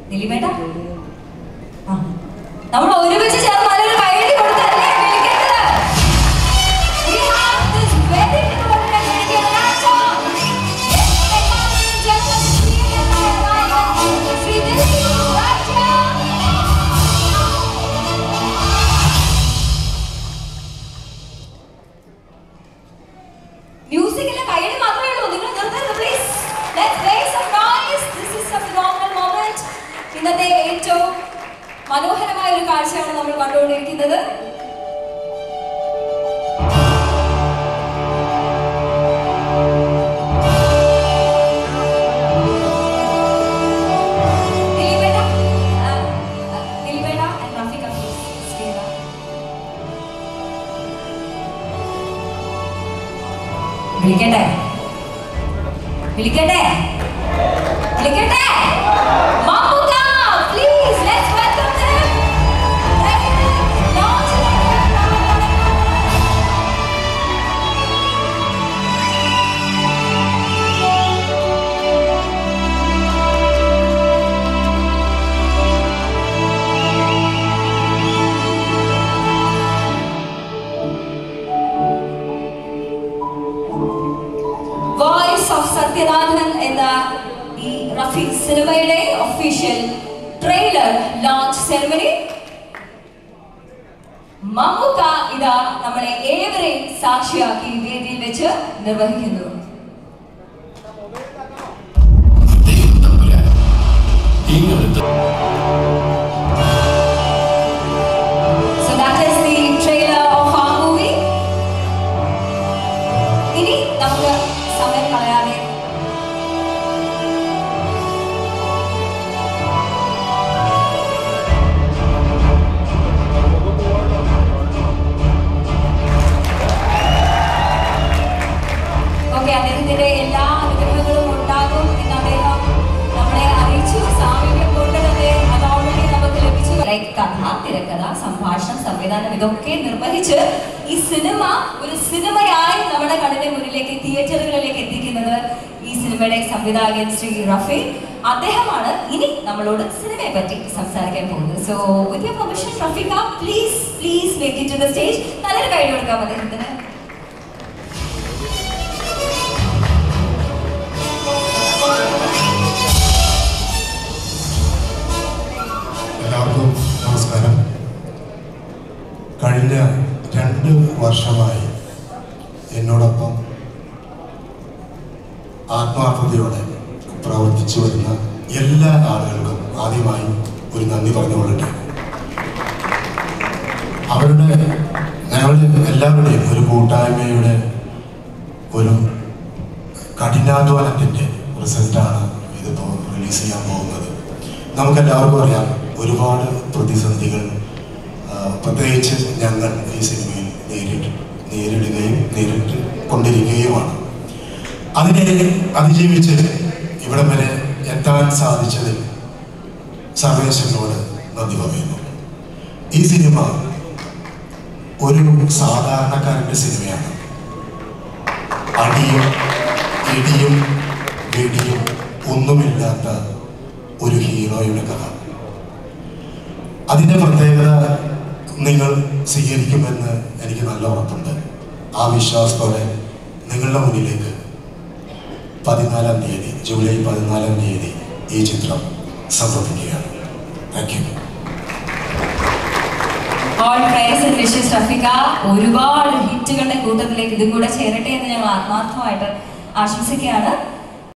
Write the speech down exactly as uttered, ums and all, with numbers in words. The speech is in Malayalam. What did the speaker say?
ദിലീപേട്ട നമ്മൾ ഒരുമിച്ച് ചേർന്ന് നല്ലൊരു കൈയടി കൊടുത്തല്ലേ വിളിക്കേണ്ടത്. We have this very important Indian actor. Shri Dilip Raja. മ്യൂസിക്കിലെ കൈയടി മാത്രമേ ഉള്ളൂ, നിങ്ങൾ നിർത്തരുത് please. Let's make some noise. This is a phenomenal moment. ഇന്നത്തെ ഏറ്റവും മനോഹരമായ ഒരു കാഴ്ചയാണ് നമ്മൾ കണ്ടുകൊണ്ടിരിക്കുന്നത്. വിളിക്കട്ടെ വിളിക്കട്ടെ വിളിക്കട്ടെ Mammookka, please let's welcome them. Voice of Sathyanathan എന്ന ഈ റഫി സിനിമയുടെ official trailer launch ceremony Mammookka ഇതാ നമ്മളെ ഏവരെയും സാക്ഷിയാക്കി വേദിയിൽ വെച്ച് നിർവഹിക്കുന്നു. So that is the trailer of our movie. ഇനി നമുക്ക് സമയം കളയാതെ ഓക്കെ, അദ്ദേഹത്തിന്റെ എല്ലാ അനുഗ്രഹങ്ങളും ഉണ്ടാകും എന്ന് അദ്ദേഹം നമ്മളെ അറിയിച്ചു. സാമീപ്യം കൊണ്ട് തന്നെ അത് ഓൾറെഡി നമുക്ക് ലഭിച്ചു. ലൈക്ക് കഥ, തിരക്കഥ, സംഭാഷണം, സംവിധാനം ഇതൊക്കെ നിർവഹിച്ച് ഈ സിനിമ ഒരു സിനിമയായി നമ്മുടെ കണ്ണിന്റെ മുന്നിലേക്ക് തിയേറ്ററുകളിലേക്ക് എത്തിക്കുന്നത് ഈ സിനിമയുടെ സംവിധായകൻ ശ്രീ റഫി. അദ്ദേഹമാണ് ഇനി നമ്മളോട് സിനിമയെ പറ്റി സംസാരിക്കാൻ പോകുന്നത്. So with your permission Rafeeqa, please please make it to the stage. നല്ലൊരു കൈ കൊടുക്കാം അദ്ദേഹത്തിന്. എല്ലാവർക്കും നമസ്കാരം. കഴിഞ്ഞ രണ്ട് വർഷമായി എന്നോടൊപ്പം ആത്മാർത്ഥതയോടെ പ്രവർത്തിച്ചു വരുന്ന എല്ലാ ആളുകൾക്കും ആദ്യമായി ഒരു നന്ദി പറഞ്ഞുകൊള്ളട്ടെ. അവരുടെ ഞങ്ങളുടെ എല്ലാവരുടെയും ഒരു കൂട്ടായ്മയുടെ ഒരു കഠിനാധ്വാനത്തിൻ്റെ റിസൾട്ടാണ് ഇതിപ്പോൾ റിലീസ് ചെയ്യാൻ പോകുന്നത്. നമുക്കെല്ലാവർക്കും അറിയാം, ഒരുപാട് പ്രതിസന്ധികൾ പ്രത്യേകിച്ച് ഞങ്ങൾ ഈ സിനിമയിൽ നേരിട്ട് നേരിടുകയും നേരിട്ട് കൊണ്ടിരിക്കുകയുമാണ്. അതിനെ അതിജീവിച്ച് ഇവിടം വരെ എത്താൻ സാധിച്ചതിൽ സർവേശ്വരനോട് നന്ദി പറയുന്നു. ഈ സിനിമ ഒരു സാധാരണക്കാരൻ്റെ സിനിമയാണ്. അടിയും ഇടിയും വെടിയും ഒന്നുമില്ലാത്ത ഒരു ഹീറോയുടെ കഥ. അതിൻ്റെ പ്രത്യേകത നിങ്ങൾ സ്വീകരിക്കുമെന്ന് എനിക്ക് നല്ല ഉറപ്പുണ്ട്. ആ വിശ്വാസത്തോടെ നിങ്ങളുടെ മുന്നിലേക്ക് പതിനാലാം തീയതി ജൂലൈ പതിനാലാം തീയതി ഈ ചിത്രം സമർപ്പിക്കുകയാണ്. Thank you. All praise and wishes Rafeeqa. ഒരുപാട് ഹിറ്റുകളുടെ കൂട്ടത്തിലേക്ക് ഇതും കൂടെ ചേരട്ടെ എന്ന് ഞങ്ങൾ ആത്മാർത്ഥമായിട്ട് ആശംസിക്കുകയാണ്.